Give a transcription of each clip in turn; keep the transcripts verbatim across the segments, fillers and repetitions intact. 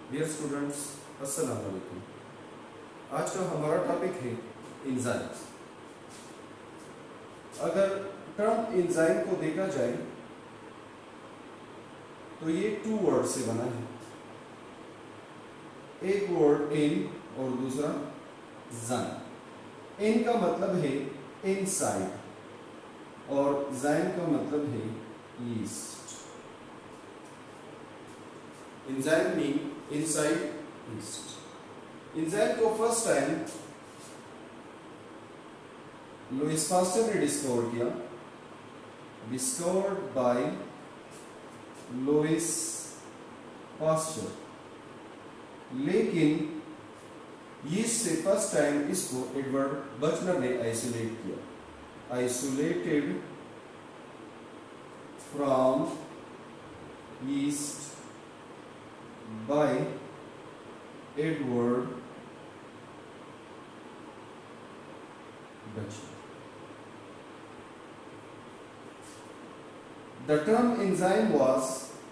Dear students, अस्सलाम वालेकुम। आज का हमारा टॉपिक है एंजाइम्स। अगर टर्म एंजाइम को देखा जाए तो ये टू वर्ड से बना है। एक वर्ड इन और दूसरा जाइन। इन का मतलब है इनसाइड और जाइन का मतलब है yeast. Enzyme mean inside yeast. Enzyme को फर्स्ट टाइम लुइस पास्टर ने डिस्कवर किया। Discovered by Louis Pasteur. लेकिन यीस्ट से फर्स्ट टाइम इसको एडवर्ड बचलर ने आइसोलेट किया। Isolated from yeast by Edward Bachler. The term enzyme was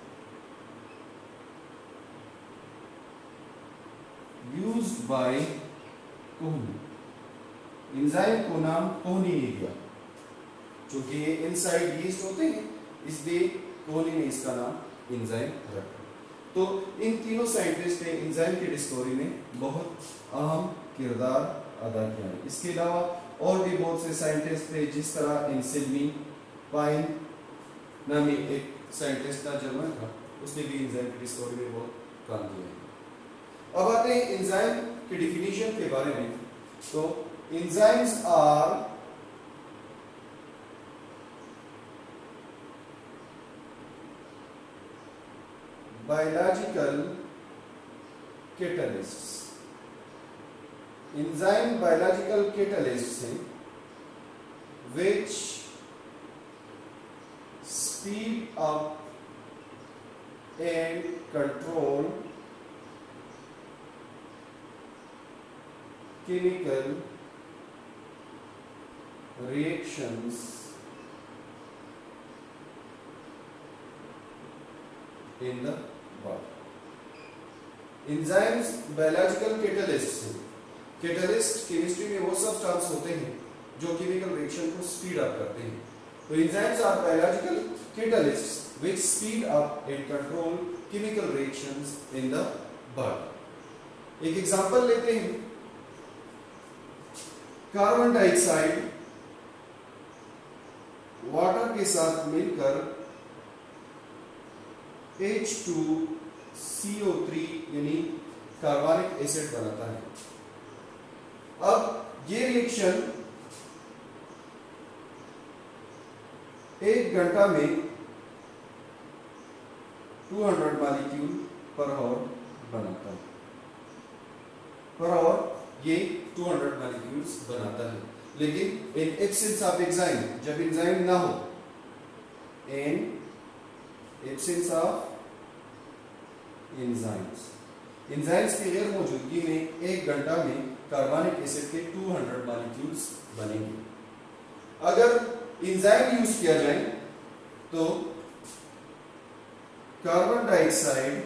used by Kuhne. Enzyme को नाम कोहनी ने दिया, क्योंकि ये इनसाइड यीस्ट होते हैं, इसलिए कोहनी ने इसका नाम एंजाइम रखा। तो इन तीनों साइंटिस्ट ने एंजाइम की डिस्कवरी में बहुत अहम किरदार अदा किया है। इसके अलावा और भी बहुत से साइंटिस्ट थे, जिस तरह एंसेल्मी पाइन नामी एक साइंटिस्ट था, जर्मन था, उसने भी एंजाइम की डिस्कवरी में बहुत काम किया है। अब आते हैं एंजाइम की डिफिनीशन के बारे में। तो enzymes are biological catalysts। enzyme biological catalysts हैं which speed up and control chemical reactions in the enzymes biological catalyst हैं। कैटलिस्ट केमिस्ट्री में वो सब्सटेंस होते हैं जो केमिकल रिएक्शन को स्पीड अप करते हैं। तो enzymes are biological catalysts which speed up and control chemical reactions in the body. एक एग्जांपल लेते हैं। कार्बन डाइऑक्साइड वाटर के साथ मिलकर H two C O three यानी कार्बनिक एसिड बनाता है। अब ये रिएक्शन एक घंटा में दो सौ मॉलिक्यूल पर आवर बनाता है। पर आवर ये दो सौ मॉलिक्यूल्स बनाता है। लेकिन इन एब्सेंस ऑफ एंजाइम, जब एंजाइम ना हो, in absence of enzymes, enzymes की गैर मौजूदगी में एक घंटा में कार्बनिक एसिड के दो सौ मॉलिक्यूल्स बनेंगे। अगर एंजाइम यूज किया जाए तो carbon dioxide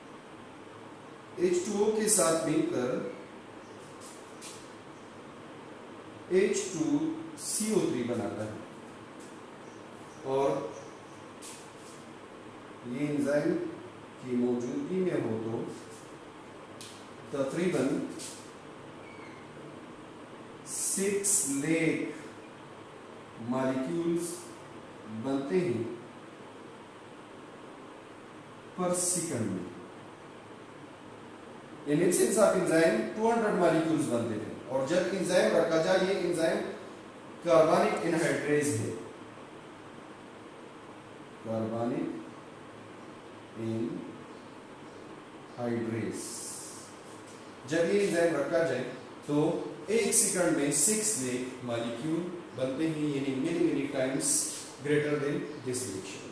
H two O के साथ मिलकर H two C O three बनाता है और ये एंजाइम की मौजूदगी में हो तो तकरीबन सिक्स लेख मॉलिक्यूल्स बनते हैं पर सेकंड में। इन एब्सेंस ऑफ एंजाइम दो सौ मॉलिक्यूल्स बनते थे, और जब एंजाइम रखा जाए, ये एंजाइम कार्बनिक एनहाइड्रेज है। कार्बनिक एनहाइड्रेज जब ये एंजाइम रखा जाए तो एक सेकंड में सिक्स लेख मॉलिक्यूल बनते हैं, यानी many many times greater than this reaction.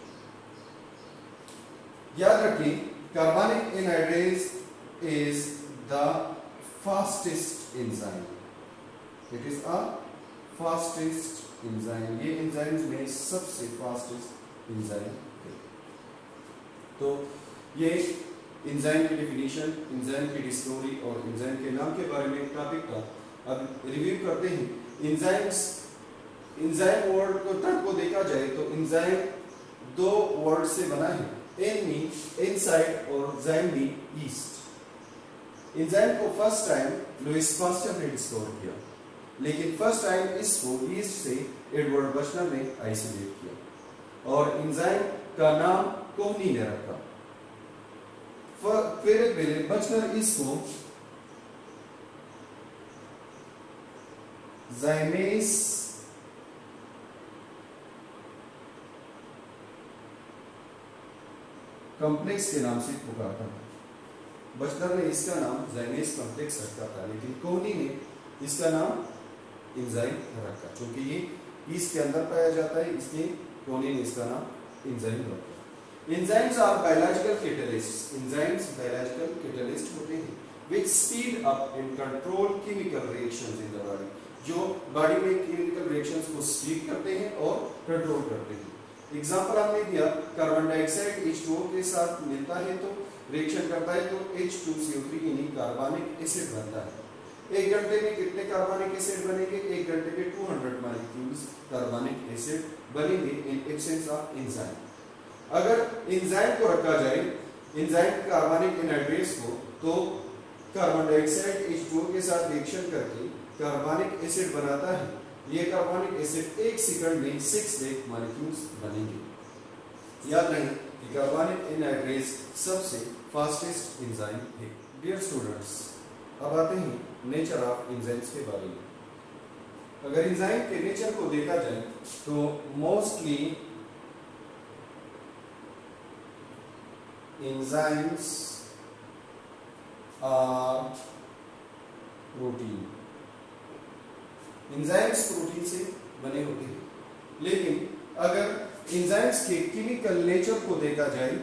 याद रखिए, carbonic anhydrase is the fastest enzyme. It is a fastest enzyme. ये एंजाइम्स में सबसे फास्टेस्ट एंजाइम है। तो ये एंजाइम की डेफिनेशन, एंजाइम की डिस्कवरी और एंजाइम के नाम के बारे में एक टॉपिक था। अब रिव्यू करते हैं। एंजाइम्स, एंजाइम वर्ड को टर्म को देखा जाए तो एंजाइम दो वर्ड से बना है, एन मीन इनसाइड और जाइम मीन ईस्ट। एंजाइम को फर्स्ट टाइम लुइस पास्चर ने डिस्कवर किया, लेकिन फर्स्ट टाइम इसको ईस्ट से एडवर्ड बचनर ने आइसोलेट किया और एंजाइम का नाम कोहनी ने रखा। फिर पहले बचनर इसको जाइमेस कॉम्प्लेक्स के नाम से पुकारता था। बचनर ने इसका नाम जाइमेस कॉम्प्लेक्स रखा था, लेकिन कोहनी ने इसका नाम एंजाइम रखा। क्योंकि ये ईस्ट के अंदर पाया जाता है, इसलिए कोहनी ने इसका नाम एंजाइम रखा। Enzymes are biological catalysts. Enzymes biological catalyst होते हैं which speed up and control chemical reactions in the body, जो बॉडी में केमिकल रिएक्शंस को स्पीड करते हैं और कंट्रोल करते हैं। एग्जांपल हमने दिया, carbon dioxide H two O के साथ मिलता है तो रिएक्शन करता है तो H two C O three यानी कार्बनिक एसिड बनता है। एक घंटे में कितने कार्बनिक एसिड बनेंगे? एक घंटे में दो सौ मॉलिक्यूल्स कार्बनिक एसिड बनेंगे इन एब्सेंस ऑफ एंजाइम। अगर एंजाइम को रखा जाए, एंजाइम कार्बनिक एनहाइड्रेट्स को, तो carbon dioxide H two O के साथ रिएक्शन करके कार्बनिक एसिड बनाता है। ये कार्बनिक एसिड एक सेकंड में सिक्स लेख मॉलिक्यूल्स बनेंगे। याद रहे कि कार्बनिक एनहाइड्रेट्स सबसे फास्टेस्ट एंजाइम है। डियर स्टूडेंट्स, अब आते हैं नेचर ऑफ एंजाइम्स के बारे में। अगर एंजाइम के नेचर को देखा जाए तो mostly enzymes are protein. Enzymes protein से बने होते हैं, लेकिन अगर एंजाइम्स के केमिकल नेचर को देखा जाए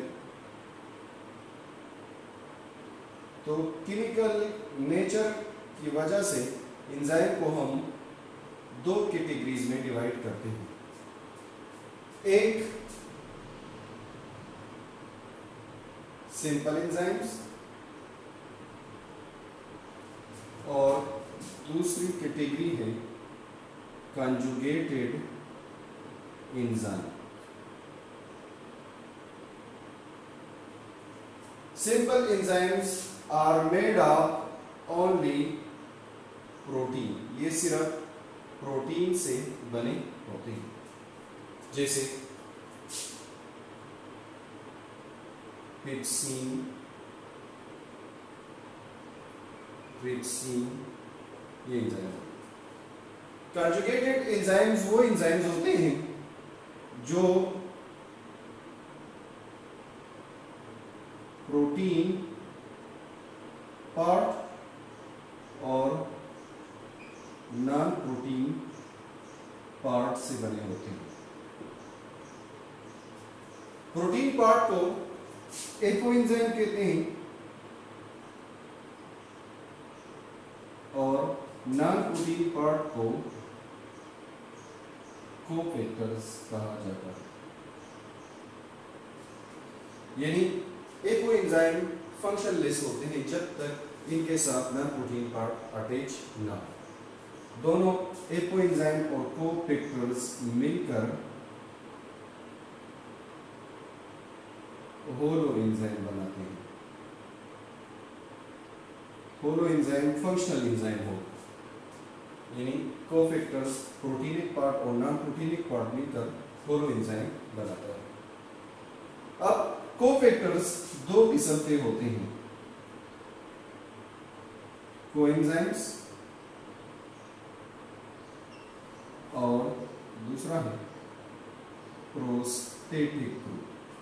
तो केमिकल नेचर की वजह से एंजाइम को हम दो कैटेगरीज में डिवाइड करते हैं। एक सिंपल एंजाइम्स और दूसरी कैटेगरी है conjugated enzyme. Simple enzymes are made of only protein. ये सिर्फ प्रोटीन से बने होते हैं, जैसे पेप्सिन, ट्रिप्सिन, ये एंजाइम। कंजुगेटेड एंजाइम्स वो एंजाइम्स होते हैं जो प्रोटीन पार्ट और नॉन प्रोटीन पार्ट से बने होते हैं। प्रोटीन पार्ट को एपोएंजाइम कहते हैं और नॉन प्रोटीन पार्ट को कोफैक्टर्स कहा जाता है। यानी एपोएंजाइम फंक्शनलेस होते हैं जब तक इनके साथ नॉन प्रोटीन पार्ट अटैच ना हो। दोनों एपोएंजाइम और कोफैक्टर्स मिलकर होलो एंजाइम बनाते हैं। होलो एंजाइम फंक्शनल एंजाइम हो, यानी कोफैक्टर्स प्रोटीनिक पार्ट और नॉन प्रोटीनिक पार्ट मिलकर होलो एंजाइम बनाता है। अब कोफैक्टर्स दो किस्म के होते हैं, कोएंजाइम्स और दूसरा है प्रोस्टेटिक ग्रुप।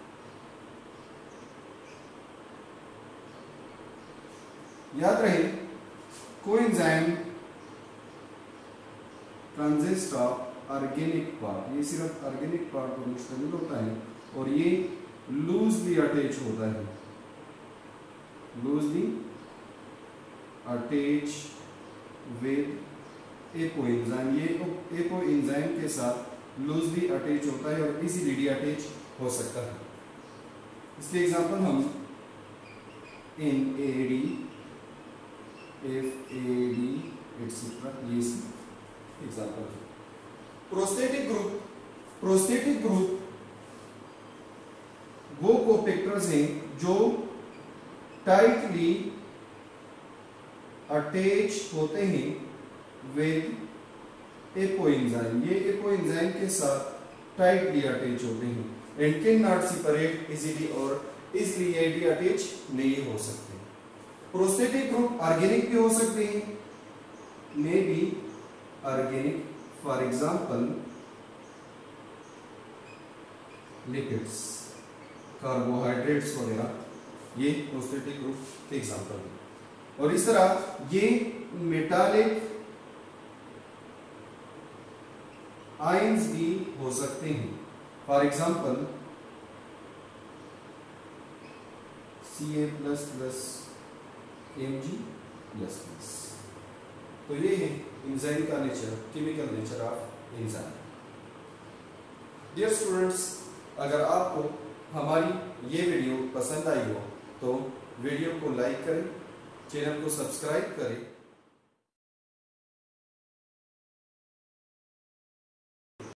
याद रहे, coenzyme consist of organic part. ये सिर्फ ऑर्गेनिक पार्ट पर मुश्तमिल होता है और ये लूजली अटैच होता है, लूजली अटैच विद एपोएंजाइम। ये एपोएंजाइम के साथ लूजली अटैच होता है और इजीली अटैच हो सकता है। इसके एग्जांपल हम N A D F A D etcetera, ये एग्जाम्पल है। प्रोस्थेटिक ग्रुप, प्रोस्थेटिक ग्रुप वो कोफैक्टर्स हैं जो टाइटली अटैच होते हैं विद एपोएंजाइम, ये एपोएंजाइम के साथ टाइटली अटैच होते हैं, and can not separate easily, और इसलिए एडी अटैच नहीं हो सकते। प्रोस्थेटिक ग्रुप ऑर्गेनिक भी हो सकते हैं, may be organic, for example lipids, carbohydrates वगैरह, ये प्रोस्थेटिक ग्रुप के एग्जांपल है। और इस तरह ये मेटालिक आयंस भी हो सकते हैं, for example C A plus plus M G plus plus. तो ये है एंजाइम का nature, chemical nature of enzyme. Dear students, अगर आपको हमारी ये वीडियो पसंद आई हो तो वीडियो को लाइक करें, चैनल को सब्सक्राइब करें